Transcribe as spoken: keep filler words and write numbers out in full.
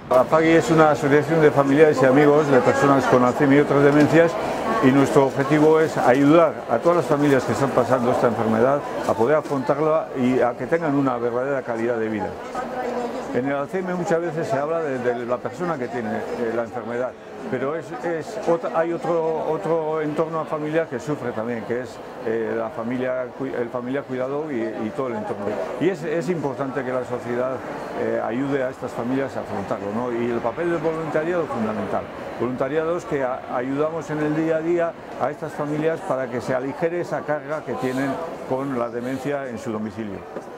AFAGI es una asociación de familiares y amigos de personas con Alzheimer y otras demencias, y nuestro objetivo es ayudar a todas las familias que están pasando esta enfermedad a poder afrontarla y a que tengan una verdadera calidad de vida. En el Alzheimer muchas veces se habla de, de la persona que tiene eh, la enfermedad, pero es, es otra, hay otro, otro entorno familiar que sufre también, que es eh, la familia, el familiar cuidador y, y todo el entorno. Y es, es importante que la sociedad eh, ayude a estas familias a afrontarlo, ¿no? Y el papel del voluntariado es fundamental. Voluntariados que a, ayudamos en el día a día a estas familias para que se aligere esa carga que tienen con la demencia en su domicilio.